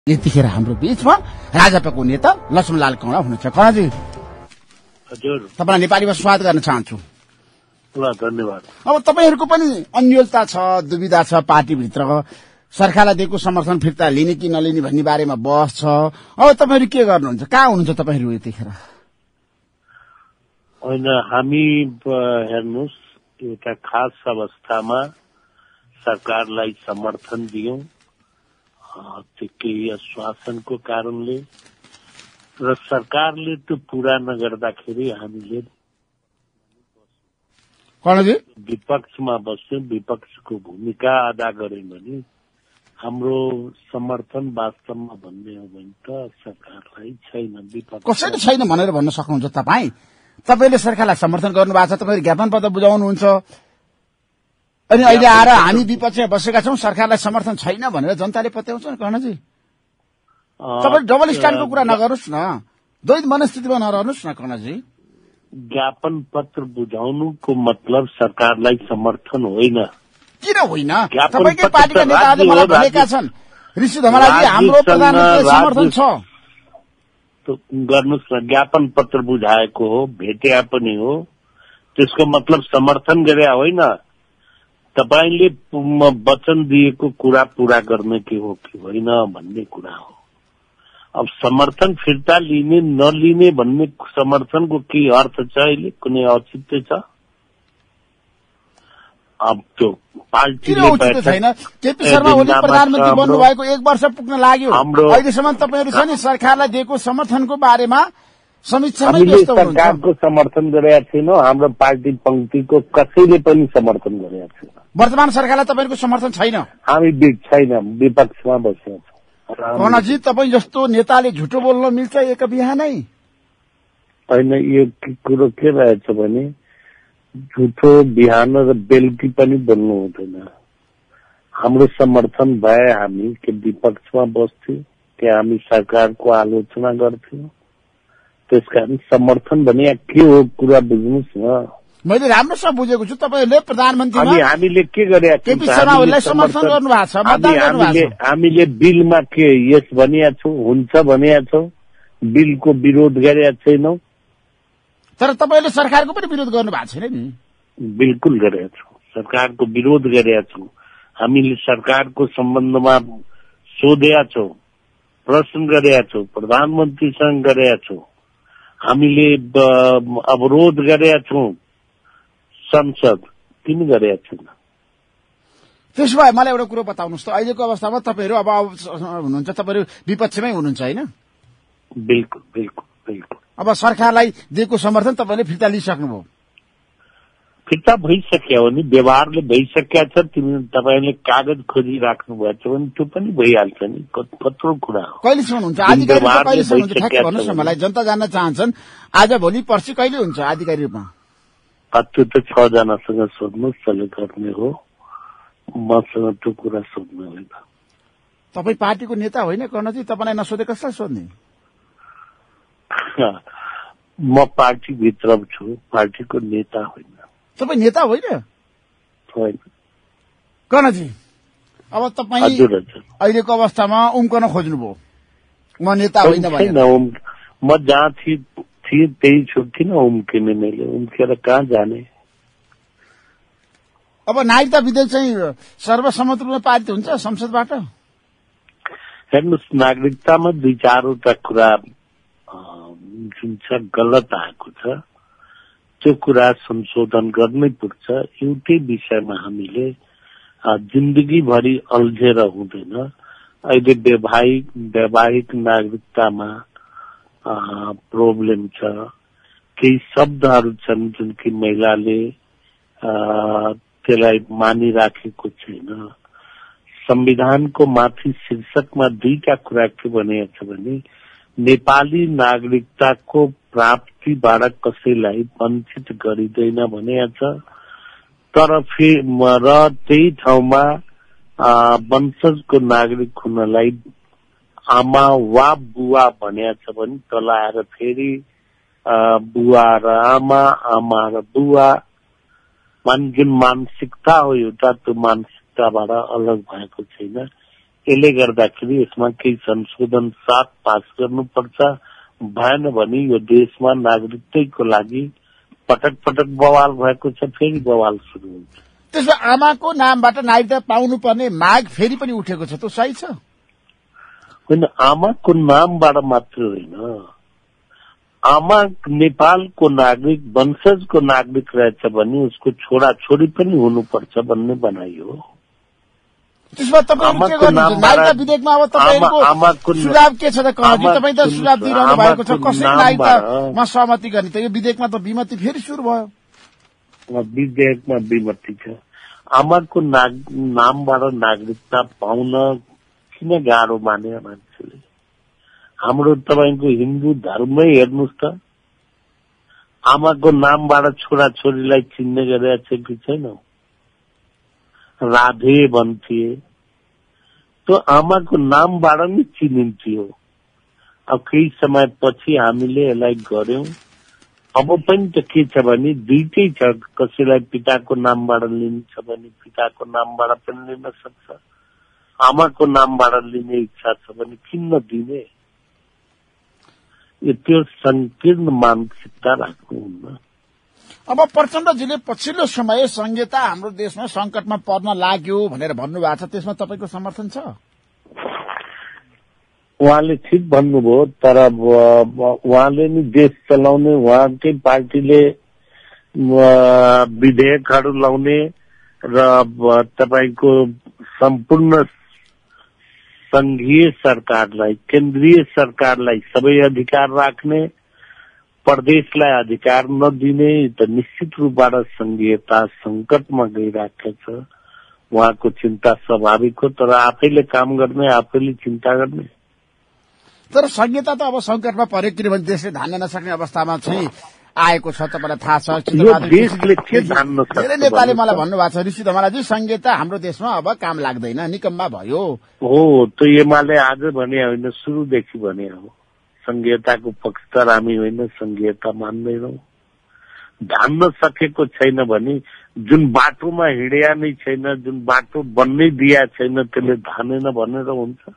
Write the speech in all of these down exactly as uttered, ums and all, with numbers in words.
यतिखेर हाम्रो बीचमा राजपाको नेता लक्ष्मणलाल कौडा हुनुहुन्छ। कौडाजी हजुर, तपाईलाई नेपालीमा स्वागत गर्न चाहन्छु। ल, धन्यवाद। अब तपाईहरूको पनि अन्योलता छ, दुविधा छ पार्टीभित्र, सरकारलाई दिएको समर्थन फिर्ता लिने कि नलिने भन्ने बारेमा बहस छ। अब तपाईहरू के गर्नुहुन्छ? कहाँ हुनुहुन्छ तपाईहरू यतिखेर? होइन, हामी हेर्नुहोस्, एउटा खास अवस्थामा सरकारलाई समर्थन दियौं त्यो केही आश्वासनको कारणले, र सरकारले त्यो पूरा नगर्दाखेरि हामीले कौडाजी विपक्षमा बस्यौं। विपक्षको भूमिका अदा गर्यौं भने हाम्रो समर्थन वास्तवमा भन्ने हो भने त सरकारलाई छैन, विपक्ष कसैले छैन भनेर भन्न सक्नुहुन्छ तपाईँ? तपाईँले सरकारलाई समर्थन गर्नु भएको छ, तपाईँले ज्ञापन पत्र बुझाउनुहुन्छ, अनि अहिले आएर हामी विपक्षमा बसेका छौं, सरकारलाई समर्थन छैन भनेर जनताले पत्याउँछ नि। कर्णजी, तपाईँ डबल स्ट्यान्डको कुरा नगर्नुहोस् न, द्वैत मनस्थितिमा नरहनुहोस् न। कर्णजी, ज्ञापन पत्र बुझाउनुको मतलब सरकारलाई समर्थन होइन। किन होइन? तपाईँकै पार्टीका नेताहरूले मलाई भनेका छन्, ऋषि धमलाजी हाम्रो प्रधानमन्त्रीले समर्थन छ। गर्नुहोस् न, ज्ञापन पत्र बुझाएको हो, भेटे पनि हो, त्यसको मतलब समर्थन गरे होइन। तपाईले वचन दिएको कुरा पूरा गर्ने के हो कि होइन भन्ने कुरा हो। अब समर्थन फिर्ता लिने नलिने भन्ने समर्थनको के अर्थ छ? अहिले कुनै औचित्य छ? अब त्यो पार्टीले छैन। केपी शर्मा ओली प्रधानमन्त्री बन्नुभएको एक वर्ष पुग्न लाग्यो, अहिलेसम्म तपाईँहरू छ नि सरकारलाई दिएको समर्थनको बारेमा समीक्षामै व्यस्त हुनुहुन्छ। सरकारको समर्थन गरेका छैनौं, हाम्रो पार्टी पंक्तिको कसैले पनि समर्थन गरेका छैन। वर्तमान सरकारलाई तपाईँको समर्थन छैन? हामी छैन, विपक्षमा बसेका छौं। कौडाजी, तपाईँ जस्तो नेताले झुटो बोल्न मिल्छ एक बिहानै? होइन, यो कुरो के रहेछ भने झुटो बिहान र बेलुकी पनि बोल्नु हुँदैन। हाम्रो समर्थन भए हामी के विपक्षमा बस्थ्यौं, कि हामी सरकारको आलोचना गर्थ्यौं। त्यसकारण समर्थन भने के हो कुरा बुझ्नुहोस् न। मैले राम्रोसँग बुझेको छु। तपाईँहरूले प्रधानमन्त्रीमा हामीले के गरेका छौं? केपी शर्मा ओलीलाई समर्थन गर्नु भएको छ, मतदान गर्नु भएको छ। हामीले बिलमा के यस भनिया छौं, हुन्छ भनिया छौं, बिलको विरोध गरेका छैनौं। तर तपाईँले सरकारको पनि विरोध गर्नु भएको छैन नि? बिल्कुल गरेका छौं, सरकारको विरोध गरेका छौं। हामीले सरकारको सम्बन्धमा सोधेका छौं, प्रश्न गरेका छौं, प्रधानमन्त्रीसँग गरेका छौं, हामीले अवरोध गरेका छौं, संसद किन गरेका छैन? त्यसो भए मलाई एउटा कुरो बताउनुहोस् त, अहिलेको अवस्थामा तपाईँहरू अब हुनुहुन्छ, तपाईँहरू विपक्षमै हुनुहुन्छ होइन? बिल्कुल बिल्कुल बिल्कुल। अब सरकारलाई दिएको समर्थन तपाईँले फिर्ता लिइसक्नुभयो? फिर्ता भइसक्यो भने, व्यवहारले भइसकेका छ। तिमी तपाईँले कागज खोजिराख्नु भएको छ भने त्यो पनि भइहाल्छ नि, कत्रो कुरा हो। कहिलेसम्म हुन्छ आधिकारिक? कहिलेसम्म हुन्छ ठ्याक्कै भन्नुहोस् न मलाई, जनता जान्न चाहन्छन्। आज भोलि पर्सि कहिले हुन्छ आधिकारिक रूपमा? त्यो त छ जनासँग सोध्नुहोस्, त्यसले गर्ने हो, मसँग त्यो कुरा सोध्नु होइन। तपाईँ पार्टीको नेता होइन कर्णजी, तपाईँलाई नसोधे कसलाई सोध्ने? म पार्टीभित्र छु, पार्टीको नेता होइन। तपाईँ नेता होइन? होइन कर्णजी, अब तपाईँ अहिलेको अवस्थामा उम्कन खोज्नुभयो, म नेता होइन भने। म जहाँ थिएँ त्यही छु, किन उम्किने? मैले उम्केर कहाँ जाने? अब नागरिकता विधेयक चाहिँ सर्वसम्मत रूपमा पारित हुन्छ संसदबाट? हेर्नुहोस्, नागरिकतामा दुई चारवटा कुरा जुन छ गलत आएको छ, त्यो कुरा संशोधन गर्नै पर्छ। एउटै विषयमा हामीले जिन्दगीभरि अल्झेर हुँदैन। अहिले वैवाहिक वैवाहिक नागरिकतामा प्रब्लम छ। केही शब्दहरू छन् जुन कि महिलाले त्यसलाई मानिराखेको छैन। संविधानको माथि शीर्षकमा दुईटा कुरा के भनेको छ भने नेपाली नागरिकताको प्राप्तिबाट कसैलाई वञ्चित गरिँदैन भनेको छ। तर फेरि र त्यही ठाउँमा वंशजको नागरिक हुनलाई आमा वा बुवा भनेको छ भने तल आएर फेरि बुवा र आमा, आमा र बुवा, मान जुन मानसिकता हो एउटा, त्यो मानसिकताबाट अलग भएको छैन। यसले गर्दाखेरि यसमा केही संशोधन साथ पास गर्नुपर्छ। भएन भने यो देशमा नागरिकताको लागि पटक पटक बवाल भएको छ, फेरि बवाल सुरु हुन्छ। त्यसो आमाको नामबाट नागरिकता पाउनुपर्ने माग फेरि पनि उठेको छ, त्यो सही छ? होइन, आमाको नामबाट मात्र होइन, आमा नेपालको नागरिक वंशजको नागरिक रहेछ भने उसको छोरा छोरी पनि हुनुपर्छ भन्ने बनाइयो। त्यसमा तपाईहरु के गर्नुहुन्छ? नागरिकता विधेयकमा अब तपाईहरुको सुझाव के छ त? कहाँजी तपाईँ त सुझाव दिइरहनु भएको छ, कसरी नागरिकतामा सहमति गर्ने त? यो विधेयकमा त विमति फेरि सुरु भयो। विधेयकमा विमति छ। आमाको नामबाट नागरिकता पाउन किन गाह्रो माने मान्छेले? हाम्रो तपाईको हिन्दू धर्मै हेर्नुहोस् त, आमाको नामबाट छोरा छोरीलाई चिन्ने गरेको छ कि छैन? राधे भन्थे, त्यो आमाको नामबाट नै चिनिन्थ्यो। अब केही समय पछि हामीले यसलाई गर्यौं। अब पनि त के छ भने दुईटै छ, कसैलाई पिताको नामबाट लिन्छ भने पिताको नामबाट पनि लिन सक्छ, आमाको नामबाट लिने इच्छा छ भने किन नदिने? त्यो संकीर्ण मानसिकता राख्नुहुन्न। अब प्रचण्डजीले पछिल्लो समय संहिता हाम्रो देशमा संकटमा पर्न लाग्यो भनेर भन्नुभएको छ, त्यसमा तपाईको समर्थन छ? उहाँले ठिक भन्नुभयो, तर उहाँले नि देश चलाउने, उहाँकै पार्टीले विधेयकहरू ल्याउने र तपाईको सम्पूर्ण संघीय सरकारलाई, केन्द्रीय सरकारलाई सबै अधिकार राख्ने, प्रदेशलाई अधिकार नदिने, त निश्चित रूपबाट संघीयता संकटमा गइराखेको छ। उहाँको चिन्ता स्वाभाविक हो, तर आफैले काम गर्ने, आफैले चिन्ता गर्ने। तर संहिता त अब संकटमा पर्यो, किनभने देशले धान्न नसक्ने अवस्थामा चाहिँ आएको छ। तपाईँलाई थाहा छ, देशले के धान्न सक्छ? धेरै नेपाली मलाई भन्नुभएको छ, ऋषि धमलाजी संहिता हाम्रो देशमा अब काम लाग्दैन, निकम्मा भयो। हो, त एमाले आज भने होइन, सुरुदेखि भने हो संघीयताको पक्षधर हामी होइन, संघीयता मान्दैनौँ। धान्न सकेको छैन भने, जुन बाटोमा हिँड्या नै छैन, जुन बाटो बन्नै दिया छैन, त्यसले धानेन भनेर हुन्छ?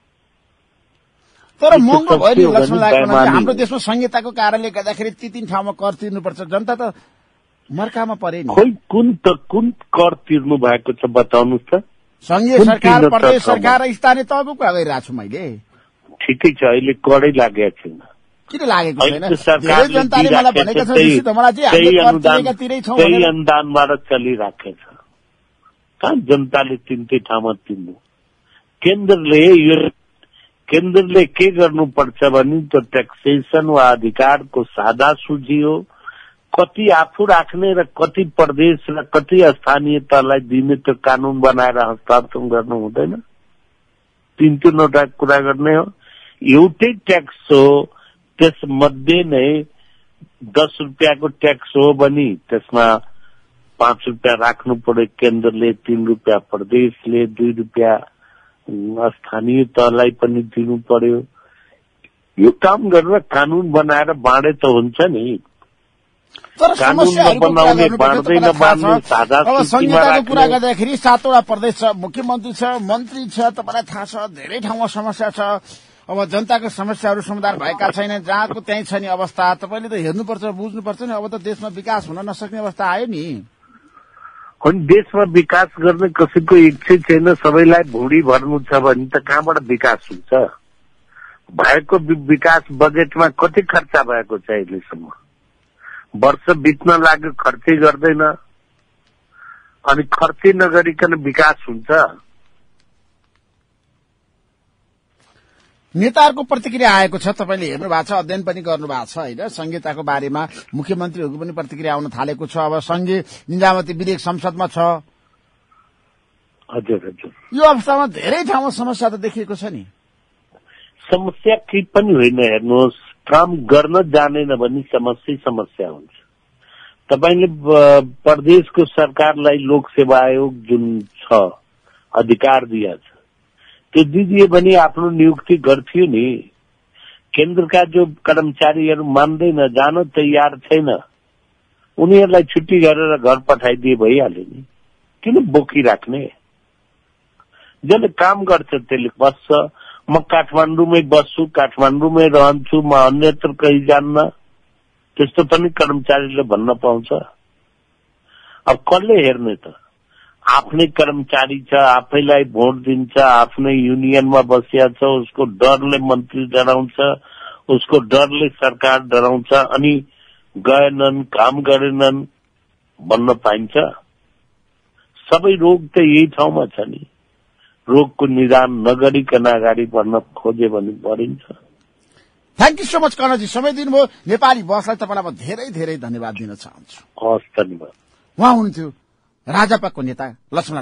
तर महँगो भयो नि लक्ष्मण लाग्छ। हाम्रो देशमा संहिताको कारणले गर्दाखेरि ती तीन ठाउँमा कर तिर्नुपर्छ, जनता त मर्कामा परे नि। खोइ कुन त कुन कर तिर्नु भएको छ बताउनुहोस् त? संघीय सरकार, प्रदेश सरकार र स्थानीय तहको कुरा गरिरहेको छु मैले। ठिकै छ, अहिले करै लागेको छैन। किन लागेको छैन? धेरै जनताले मलाई भनेको छ ऋषि धमलाजी, हामीले कर तिरेका तिरै छौँ भनेर। अनुदानबाट चलिराखेको छ, कहाँ जनताले तिनटै ठाउँमा तिर्नु? केन्द्रले यो केन्द्रले के गर्नुपर्छ भने त्यो ट्याक्सेसन वा अधिकारको साझा सूची हो, कति आफू राख्ने र कति प्रदेश र कति स्थानीय तहलाई दिने, त्यो कानून बनाएर हस्तान्तरण गर्नु हुँदैन। तीन तीनवटा कुरा गर्ने हो। एउटै ट्याक्स हो, त्यस मध्ये नै दस रुपियाँको ट्याक्स हो भने त्यसमा पाँच रुपियाँ राख्नु पर्यो केन्द्रले, तीन रुपियाँ प्रदेशले, दुई रुपियाँ स्थानीय तहलाई पनि दिनु पर्यो। यो काम गरेर कानून बनाएर बाँडे त हुन्छ नि। कानून बनाउने बाँड्दैन बाँड्ने साझा सूचीमा कुरा गर्दाखेरि सातवटा प्रदेश छ, मुख्यमन्त्री छ, मन्त्री छ, तपाईँलाई थाहा छ, धेरै ठाउँमा समस्या छ। अब जनताको समस्याहरू समाधान भएका छैन, जहाँको त्यही छ नि अवस्था। तपाईँले त हेर्नुपर्छ, बुझ्नुपर्छ नि। अब त देशमा विकास हुन नसक्ने अवस्था आयो नि। देशमा विकास गर्ने कसैको इच्छा छैन, सबैलाई भुँडी भर्नु छ भने त कहाँबाट विकास हुन्छ? भएको विकास बजेटमा कति खर्च भएको छ अहिलेसम्म? वर्ष बित्न लाग्यो, खर्चै गर्दैन, अनि खर्चै नगरिकन विकास हुन्छ? नेताहरूको प्रतिक्रिया आएको छ, तपाईँले हेर्नु भएको छ, अध्ययन पनि गर्नु भएको छ होइन? संहिताको बारेमा मुख्यमन्त्रीहरूको पनि प्रतिक्रिया आउन थालेको छ। अब संघीय निजामती विधेयक संसदमा छ। हजुर हजुर, यो अवस्थामा धेरै ठाउँमा समस्या त देखिएको छ नि। समस्या केही पनि होइन, हेर्नुहोस्, काम गर्न जानेन भने समस्या समस्या हुन्छ। तपाईँले प्रदेशको सरकारलाई लोक सेवा आयोग जुन छ अधिकार दिया छ, त्यो दिदिए भने आफ्नो नियुक्ति गर्थ्यो नि। केन्द्रका जो कर्मचारीहरू मान्दैन, जान तयार छैन, उनीहरूलाई छुट्टी गरेर घर पठाइदिए भइहाल्यो नि। किन बोकिराख्ने? जसले काम गर्छ त्यसले बस्छ। म काठमाडौँमै बस्छु, काठमाडौँमै रहन्छु, म अन्यत्र कहीँ जान्न, त्यस्तो पनि कर्मचारीले भन्न पाउँछ। अब कसले हेर्ने त? आफ्नै कर्मचारी छ, आफैलाई भोट दिन्छ, आफ्नै युनियनमा बसिया छ, उसको डरले मन्त्री डराउँछ, उसको डरले सरकार डराउँछ, अनि गएनन्, काम गरेनन् भन्न पाइन्छ। सबै रोग त यही ठाउँमा छ नि। रोगको निदान नगरिकन अगाडि बढ्न खोजे भने बढिन्छ। थ्याङ्क यू सो मच कर्णजी, समय दिनुभयो। नेपाली बसलाई तपाईँलाई म धेरै धेरै धन्यवाद दिन चाहन्छु। हस्, धन्यवाद। उहाँ हुनुहुन्थ्यो राजपाको नेता लक्ष्मण